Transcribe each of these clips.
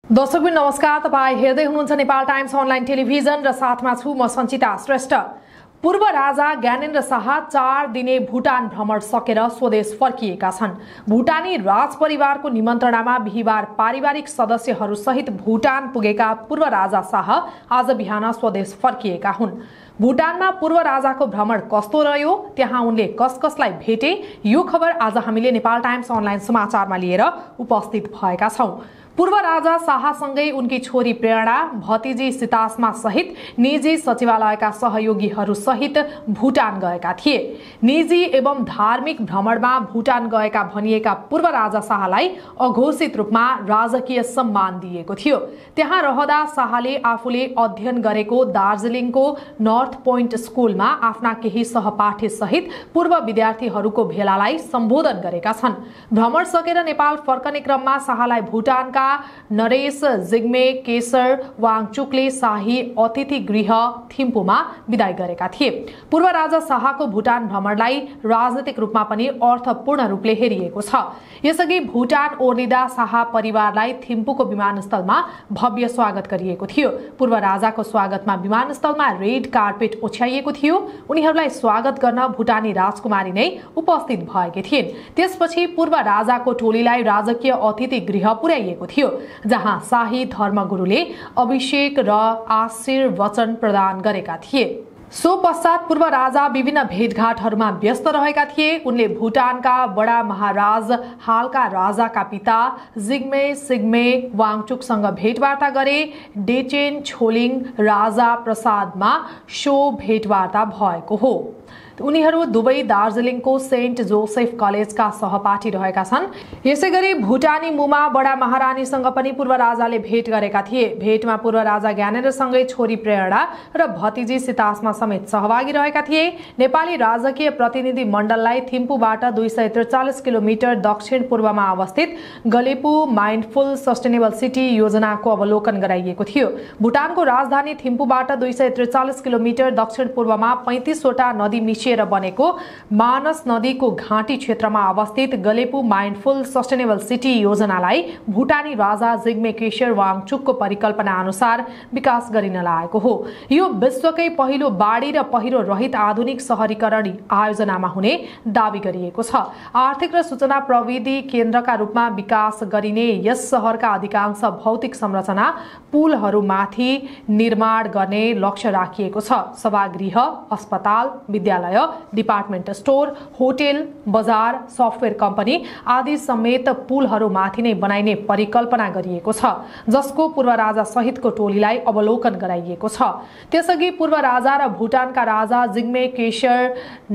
दर्शकबिन नमस्कार, तपाईं हेर्दै हुनुहुन्छ नेपाल टाइम्स अनलाइन टेलिभिजन र साथमा छु म सञ्चिता श्रेष्ठ। पूर्व राजा ज्ञानेन्द्र शाह 4 दिने भुटान भ्रमण सकेर स्वदेश फर्किएका छन्। भुटानी राज परिवारको निमन्त्रणामा बिहीबार पारिवारिक सदस्यहरू सहित भुटान पुगेका पूर्व राजा शाह आज बिहान स्वदेश फर्किएका हुन्। भुटानमा पूर्व राजाको भ्रमण कस्तो रह्यो, त्यहाँ उनले कस-कसलाई भेटे, यो खबर आज हामीले नेपाल टाइम्स अनलाइन समाचारमा लिएर उपस्थित भएका छौं। पूर्व राजा शाहसँगै उनकी छोरी प्रेरणा, भतिजी सीतास्मा सहित निजी सचिवालयका सहयोगीहरू सहित भुटान गएका थिए। निजी एवं धार्मिक भ्रमणमा भुटान गएका भनिएका पूर्व राजा शाहलाई अघोषित रूपमा राजकीय सम्मान दिएको थियो। त्यहाँ रहँदा शाहले आफूले अध्ययन गरेको दार्जिलिङको नर्थ पोइन्ट स्कुलमा आफ्ना केही सहपाठी सहित पूर्व विद्यार्थीहरूको भेलालाई सम्बोधन गरेका छन्। भ्रमण सकेर नेपाल फर्कने क्रममा शाहलाई भुटानका नरेश जिग्मे केशर वाङचुकले शाही अतिथि गृह थिम्पूमा विदाई गरेका थिए। पूर्व राजा शाहको भुटान भ्रमणलाई राजनीतिक रूपमा पनि अर्थपूर्ण रूपले हेरिएको छ। यसअघि भुटान ओर्लिँदा शाह परिवारलाई थिम्पूको विमानस्थलमा भव्य स्वागत गरिएको थियो। पूर्व राजाको स्वागतमा विमानस्थलमा रेड कार्पेट ओछ्याइएको थियो। उनीहरूलाई स्वागत गर्न भुटानी राजकुमारी नै उपस्थित भएकी थिइन्। त्यसपछि पूर्व राजाको टोलीलाई राजकीय अतिथि गृह पुर्याइएको थियो, जहाँ शाही धर्मगुरुले अभिषेक र आशीर्वचन प्रदान गरेका थिए। सो पश्चात पूर्व राजा विभिन्न भेटघाटहरूमा व्यस्त रहेका थिए। उनले भुटानका बडा महाराज, हालका राजाका पिता जिग्मे सिग्मे वाङचुकसँग भेटवार्ता गरे। डेचेन छोलिङ राजा प्रसादमा सो भेटवार्ता भएको हो। उनीहरू दुवै दार्जिलिङको सेन्ट जोसेफ कलेजका सहपाठी रहेका छन्। यसैगरी भुटानी मुमा बडा महारानीसँग पनि पूर्व राजाले भेट गरेका थिए। भेटमा पूर्व राजा ज्ञानेन्द्रसँगै छोरी प्रेरणा र भतिजी सीतास्मा समेत सहभागी रहेका थिए। नेपाली राजकीय प्रतिनिधि मण्डललाई थिम्पूबाट 243 किलोमिटर दक्षिण पूर्वमा अवस्थित गलेपु माइन्डफुल सस्टेनेबल सिटी योजनाको अवलोकन गराइएको थियो। भुटानको राजधानी थिम्पूबाट 243 किलोमिटर दक्षिण पूर्वमा 35 वटा नदी मिसिएर बनेको मानस नदीको घाटी क्षेत्रमा अवस्थित गलेपु माइन्डफुल सस्टेनेबल सिटी योजनालाई भुटानी राजा जिग्मे केशर वाङचुकको परिकल्पना अनुसार विकास गरिन लागेको हो। यो विश्वकै पहिलो बाढी र पहिरो रहित आधुनिक शहरीकरण आयोजनामा हुने दावी गरिएको छ। आर्थिक र सूचना प्रविधि केन्द्रका रूपमा विकास गरिने यस शहरका अधिकांश भौतिक संरचना पुलहरूमाथि निर्माण गर्ने लक्ष्य राखिएको छ। सभागृह, अस्पताल, विद्यालय, डिपार्टमेन्ट स्टोर, होटेल, बजार, सफ्टवेयर कम्पनी आदि समेत पुलहरूमाथि नै बनाइने परिकल्पना गरिएको छ, जसको पूर्व राजा सहितको टोलीलाई अवलोकन गराइएको छ। त्यसअघि पूर्व राजा र भुटानका राजा जिग्मे केशर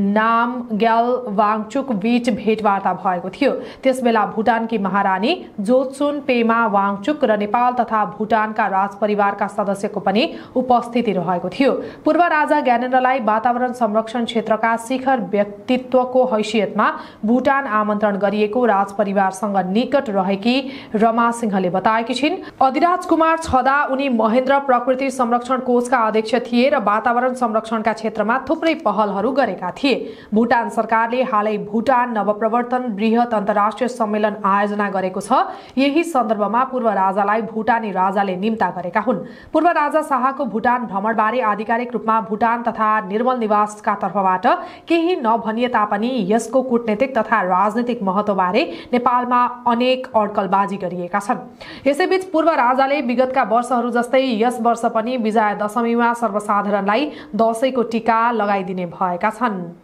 नामग्याल वाङचुक बीच भेटवार्ता भएको थियो। त्यसबेला भुटानकी महारानी जोत्सुन पेमा वाङचुक र नेपाल तथा भुटानका राजपरिवारका सदस्यको पनि उपस्थिति रहेको थियो। पूर्व राजा ज्ञानेन्द्रलाई वातावरण संरक्षण क्षेत्रका शिखर व्यक्तित्वको हैसियतमा भुटान आमन्त्रण गरिएको राजपरिवारसँग निकट रहेकी रमा सिंहले बताएकी छिन्। अधिराज कुमार छँदा उनी महेन्द्र प्रकृति संरक्षण कोषका अध्यक्ष थिए र वातावरण संरक्षणका क्षेत्रमा थुप्रै पहलहरू गरेका थिए। भुटान सरकारले हालै भुटान नवप्रवर्तन बृहत अन्तर्राष्ट्रिय सम्मेलन आयोजना गरेको छ। यही सन्दर्भमा पूर्व राजालाई भुटानी राजाले निम्ता गरेका हुन्। पूर्व राजा शाहको भुटान भ्रमणबारे आधिकारिक रूपमा भुटान तथा निर्मल निवासका तर्फबाट केही नभनिए तापनि यसको कूटनीतिक तथा राजनीतिक महत्वबारे नेपालमा अनेक अड्कलबाजी गरिएका छन्। यसैबीच पूर्व राजाले विगतका वर्षहरू जस्तै यस वर्ष पनि विजया दशमीमा सर्वसाधारणलाई दशैंको टीका लगाइदिने भएका छन्।